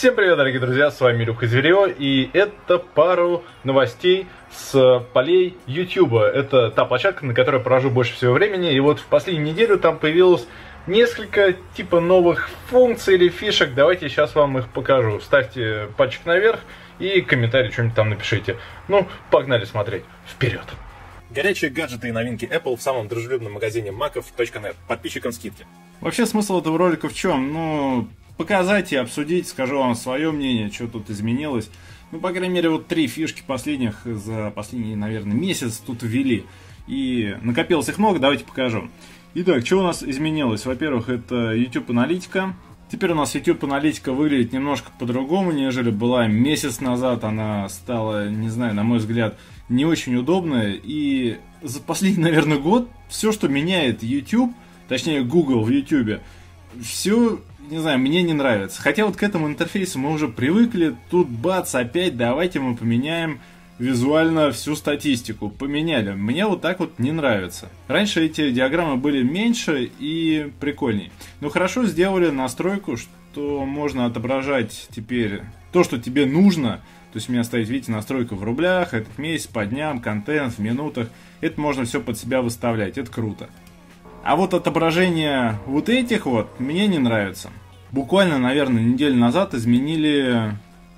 Всем привет, дорогие друзья, с вами Илюха Зверье, и это пару новостей с полей YouTube. Это та площадка, на которой провожу больше всего времени, и вот в последнюю неделю там появилось несколько типа новых функций или фишек. Давайте сейчас вам их покажу. Ставьте пальчик наверх и комментарий что-нибудь там напишите. Ну, погнали смотреть. Вперед! Горячие гаджеты и новинки Apple в самом дружелюбном магазине маков.нет. Подписчикам скидки. Вообще смысл этого ролика в чем? Ну, показать и обсудить, скажу вам свое мнение, что тут изменилось. Ну, по крайней мере, вот 3 фишки последних за последний, наверное, месяц тут ввели. И накопилось их много, давайте покажу. Итак, что у нас изменилось? Во-первых, это YouTube аналитика. Теперь у нас YouTube аналитика выглядит немножко по-другому, нежели была месяц назад. Она стала, не знаю, на мой взгляд, не очень удобная. И за последний, наверное, год все, что меняет YouTube, точнее Google в YouTube, все, не знаю, мне не нравится. Хотя вот к этому интерфейсу мы уже привыкли. Тут бац, опять давайте мы поменяем визуально всю статистику. Поменяли. Мне вот так вот не нравится. Раньше эти диаграммы были меньше и прикольней. Но хорошо сделали настройку, что можно отображать теперь то, что тебе нужно. То есть у меня стоит, видите, настройка в рублях, этот месяц, по дням, контент, в минутах. Это можно все под себя выставлять. Это круто. А вот отображение вот этих вот мне не нравится. Буквально, наверное, неделю назад изменили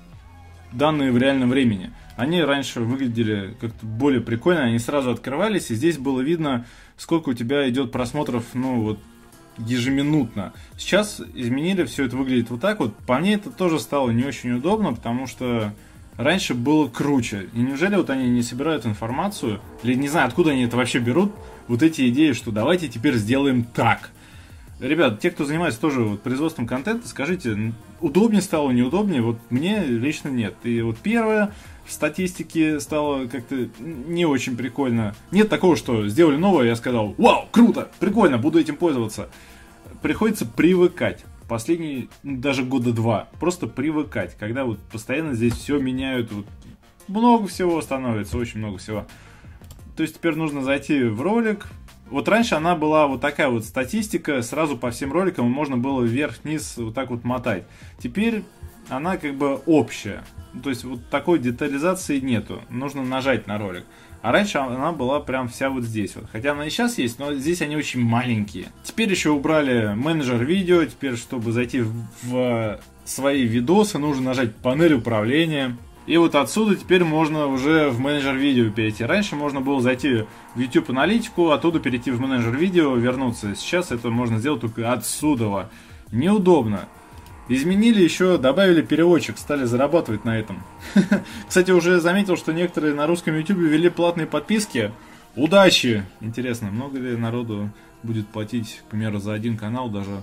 данные в реальном времени. Они раньше выглядели как-то более прикольно, они сразу открывались, и здесь было видно, сколько у тебя идет просмотров, ну вот, ежеминутно. Сейчас изменили, все это выглядит вот так вот. По мне это тоже стало не очень удобно, потому что раньше было круче. И неужели вот они не собирают информацию, или не знаю, откуда они это вообще берут, вот эти идеи, что давайте теперь сделаем так. Ребят, те, кто занимается тоже вот производством контента, скажите, удобнее стало, неудобнее? Вот мне лично нет. И вот первое, в статистике стало как-то не очень прикольно. Нет такого, что сделали новое, я сказал, вау, круто, прикольно, буду этим пользоваться. Приходится привыкать. Последние, даже года 2, просто привыкать. Когда вот постоянно здесь все меняют, вот, много всего становится, очень много всего. То есть теперь нужно зайти в ролик. Вот раньше она была вот такая вот статистика, сразу по всем роликам можно было вверх-вниз вот так вот мотать. Теперь она как бы общая, то есть вот такой детализации нету, нужно нажать на ролик. А раньше она была прям вся вот здесь вот, хотя она и сейчас есть, но здесь они очень маленькие. Теперь еще убрали менеджер видео, теперь чтобы зайти в свои видосы, нужно нажать панель управления. И вот отсюда теперь можно уже в менеджер видео перейти. Раньше можно было зайти в YouTube аналитику, оттуда перейти в менеджер видео, вернуться. Сейчас это можно сделать только отсюда. Неудобно. Изменили еще, добавили переводчик, стали зарабатывать на этом. Кстати, уже заметил, что некоторые на русском YouTube ввели платные подписки. Удачи! Интересно, много ли народу будет платить, к примеру, за один канал даже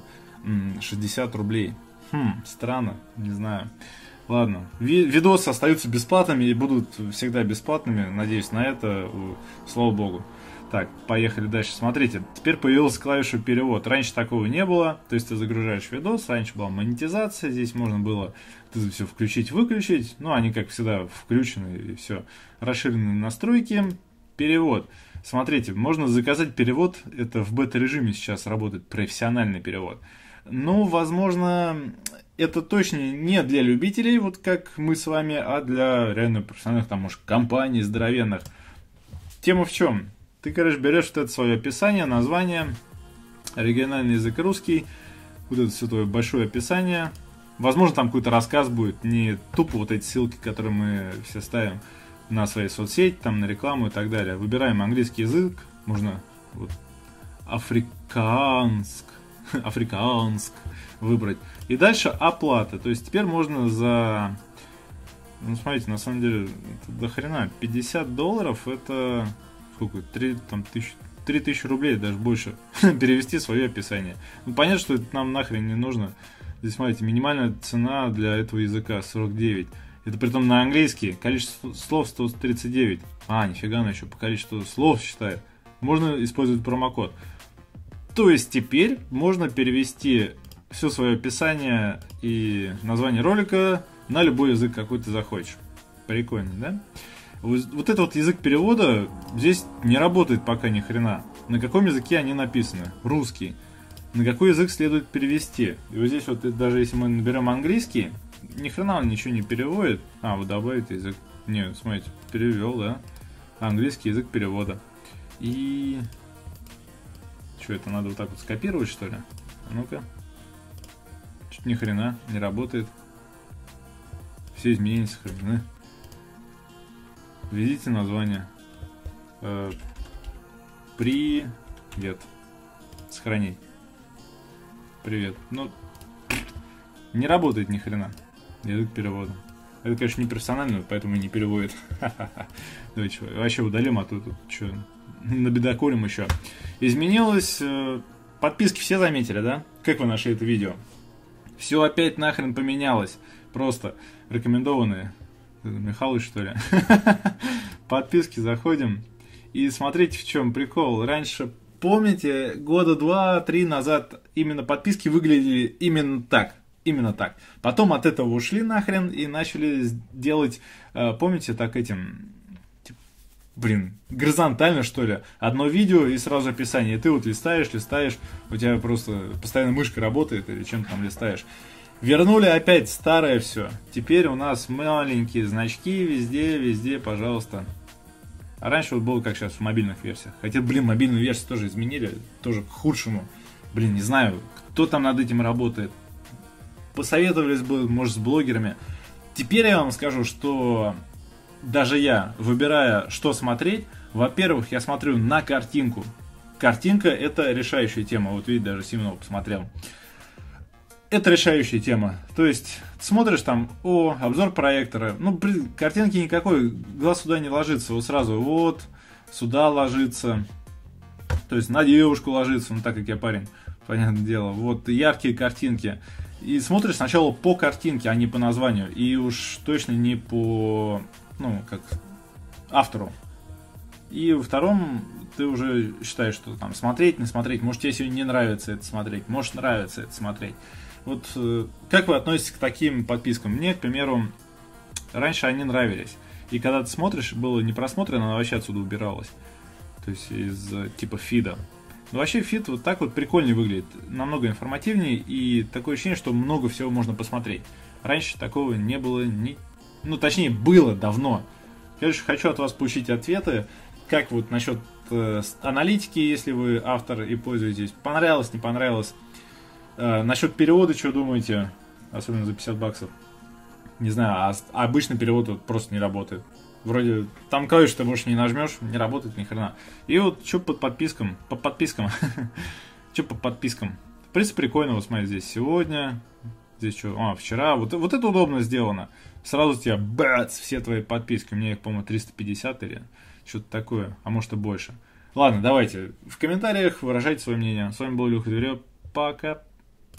60 рублей? Странно, не знаю. Ладно, видосы остаются бесплатными и будут всегда бесплатными, надеюсь на это, слава богу. Так, поехали дальше. Смотрите, теперь появилась клавиша перевод. Раньше такого не было, то есть ты загружаешь видос, раньше была монетизация, здесь можно было это все включить-выключить, ну они как всегда включены и все. Расширенные настройки, перевод. Смотрите, можно заказать перевод, это в бета-режиме сейчас работает профессиональный перевод. Ну, возможно, это точно не для любителей, вот как мы с вами, а для реально профессиональных, там, может, компаний здоровенных. Тема в чем? Ты, короче, берешь вот это свое описание, название, оригинальный язык русский, вот это все твое большое описание. Возможно, там какой-то рассказ будет, не тупо вот эти ссылки, которые мы все ставим на свои соцсети, там, на рекламу и так далее. Выбираем английский язык, можно вот африканск выбрать. И дальше оплата. То есть теперь можно за... Ну, смотрите, на самом деле, это до хрена. $50 это... Сколько? 3000 рублей, даже больше. Перевести свое описание. Ну, понятно, что это нам нахрен не нужно. Здесь, смотрите, минимальная цена для этого языка 49. Это притом на английский. Количество слов 139. Нифига, она еще по количеству слов считает. Можно использовать промокод. То есть теперь можно перевести все свое описание и название ролика на любой язык, какой ты захочешь. Прикольно, да? Вот этот вот язык перевода здесь не работает пока ни хрена. На каком языке они написаны? Русский. На какой язык следует перевести? И вот здесь вот, даже если мы наберем английский, ни хрена он ничего не переводит. А, вот добавить язык. Не, смотрите, перевел, да? Английский язык перевода. И... Что, это надо вот так вот скопировать, что ли? Ну-ка. Чуть ни хрена не работает. Все изменения сохранены. Введите название. Привет. Сохранить. Привет. Ну, не работает ни хрена язык перевода. Это, конечно, не персонально, поэтому и не переводит. Давайте вообще удалим, а тут что, набедокурим еще. Изменилось. Подписки все заметили, да? Как вы нашли это видео? Все опять нахрен поменялось. Просто рекомендованные. Михалыч, что ли? Подписки заходим. И смотрите, в чем прикол. Раньше, помните, года 2-3 назад именно подписки выглядели именно так. Именно так. Потом от этого ушли нахрен и начали делать, помните, так этим, горизонтально, что ли. Одно видео и сразу описание. И ты вот листаешь, у тебя просто постоянно мышка работает или чем-то там листаешь. Вернули опять старое все. Теперь у нас маленькие значки везде, пожалуйста. А раньше вот было как сейчас в мобильных версиях. Хотя, мобильную версию тоже изменили, тоже к худшему. Не знаю, кто там над этим работает. Посоветовались бы, может, с блогерами. Теперь я вам скажу, что даже я, выбирая, что смотреть, во-первых, я смотрю на картинку. Картинка — это решающая тема. Вот видите, даже Симонов посмотрел. Это решающая тема. То есть, смотришь там, обзор проектора. Ну, картинки никакой, глаз сюда не ложится. Вот сразу, вот, сюда ложится. То есть, на девушку ложится, так как я парень, понятное дело. Вот, яркие картинки. И смотришь сначала по картинке, а не по названию. И уж точно не по, как автору. И во втором ты уже считаешь, что там смотреть, не смотреть. Может, тебе сегодня не нравится это смотреть, может, нравится это смотреть. Вот как вы относитесь к таким подпискам? Мне, к примеру, раньше они нравились. И когда ты смотришь, было не просмотрено, она вообще отсюда убиралась. То есть из типа фида. Но вообще фид вот так вот прикольнее выглядит. Намного информативнее. И такое ощущение, что много всего можно посмотреть. Раньше такого не было. Точнее, было давно. Конечно, хочу от вас получить ответы. Как вот насчет аналитики, если вы автор и пользуетесь. Понравилось, не понравилось. Насчет перевода, что думаете? Особенно за 50 баксов. Не знаю, а обычный перевод вот просто не работает. Вроде там клавиш ты больше не нажмешь, не работает ни хрена. И вот что под подпискам? По подпискам. Что по подпискам? В принципе, прикольно. Вот смотри, здесь сегодня. Здесь что? Вчера. Вот это удобно сделано. Сразу у тебя бац, все твои подписки. У меня их, по-моему, 350 или что-то такое. А может и больше. Ладно, давайте. В комментариях выражайте свое мнение. С вами был Илюха Дверев. Пока.